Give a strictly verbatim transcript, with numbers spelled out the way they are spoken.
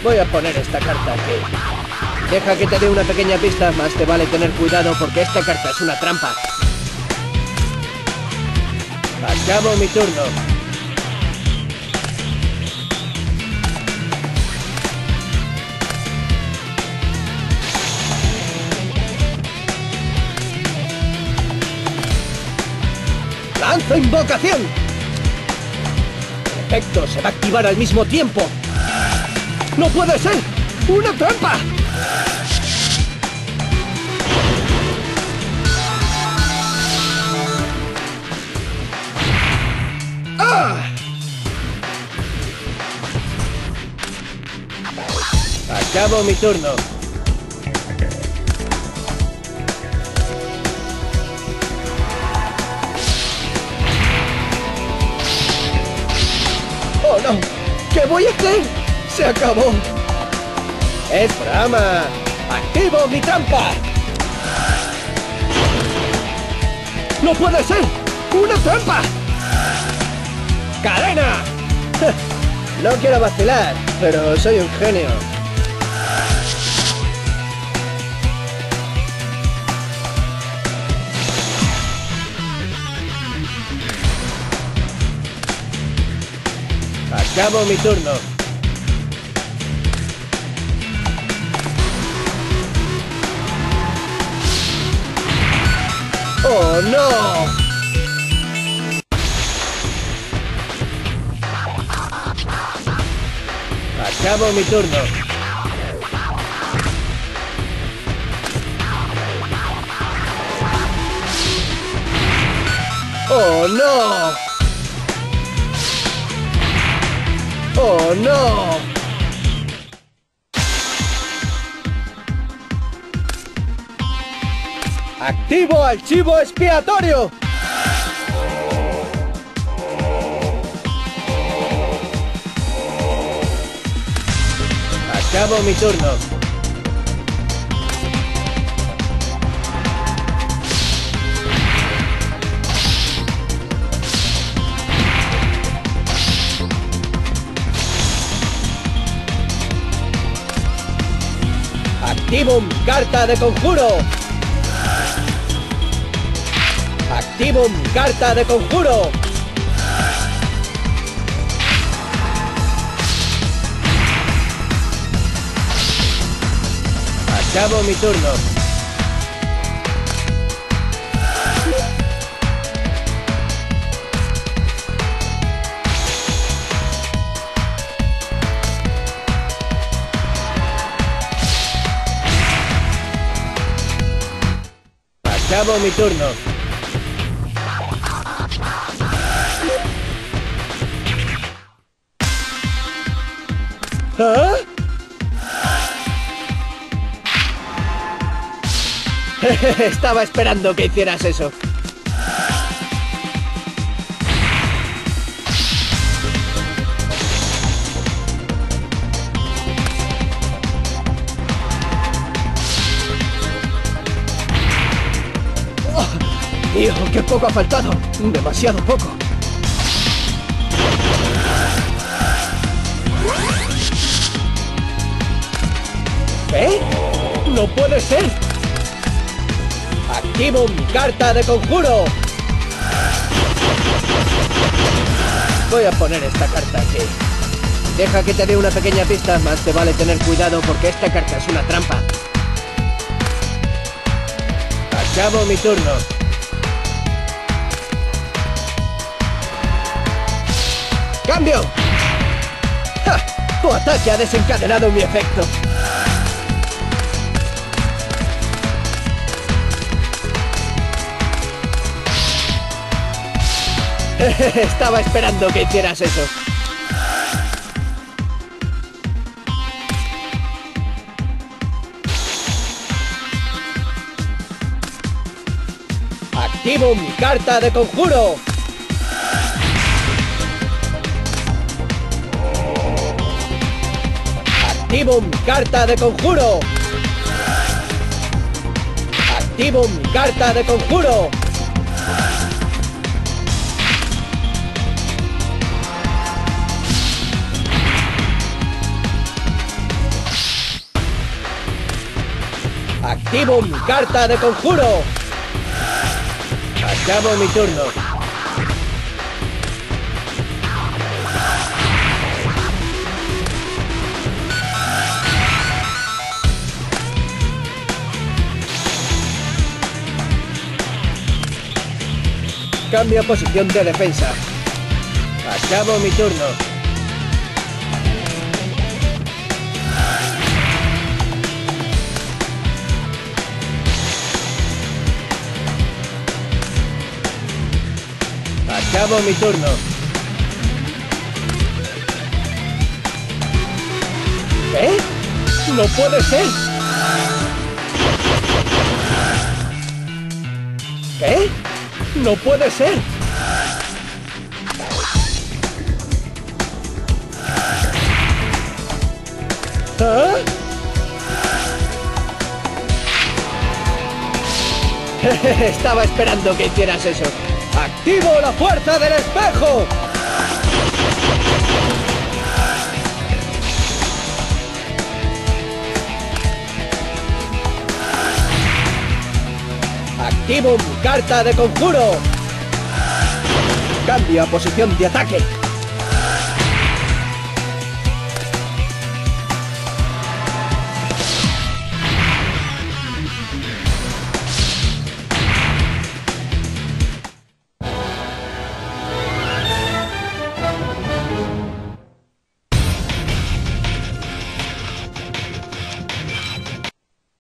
Voy a poner esta carta aquí. Deja que te dé una pequeña pista, más te vale tener cuidado porque esta carta es una trampa. Acabo mi turno. ¡Lanzo invocación! El efecto se va a activar al mismo tiempo. ¡No puede ser! ¡Una trampa! ¡Ah! Acabo mi turno. ¡Oh, no! ¿Qué voy a hacer? ¡Se acabó! ¡Es brama! ¡Activo mi trampa! ¡No puede ser! ¡Una trampa! ¡Cadena! No quiero vacilar, pero soy un genio. Acabo mi turno. ¡Oh, no! Acabo mi turno. ¡Oh, no! ¡Oh, no! ¡Activo archivo expiatorio! Acabo mi turno. Activo carta de conjuro. Activo carta de conjuro. Acabo mi turno. Acabo mi turno. ¿Ah? Estaba esperando que hicieras eso. Oh, Dios, qué poco ha faltado. Demasiado poco. ¿Eh? ¡No puede ser! ¡Activo mi carta de conjuro! Voy a poner esta carta aquí. Deja que te dé una pequeña pista, más te vale tener cuidado porque esta carta es una trampa. Acabo mi turno. ¡Cambio! ¡Ja! Tu ataque ha desencadenado mi efecto. Estaba esperando que hicieras eso. Activo mi carta de conjuro. Activo mi carta de conjuro. Activo mi carta de conjuro. Activo mi carta de conjuro. Acabo mi turno. Cambio posición de defensa. Acabo mi turno. Acabo mi turno. ¿Qué? ¡No puede ser! ¿Qué? ¡No puede ser! ¿Ah? Estaba esperando que hicieras eso. ¡Activo la fuerza del espejo! Activo mi carta de conjuro. Cambio a posición de ataque.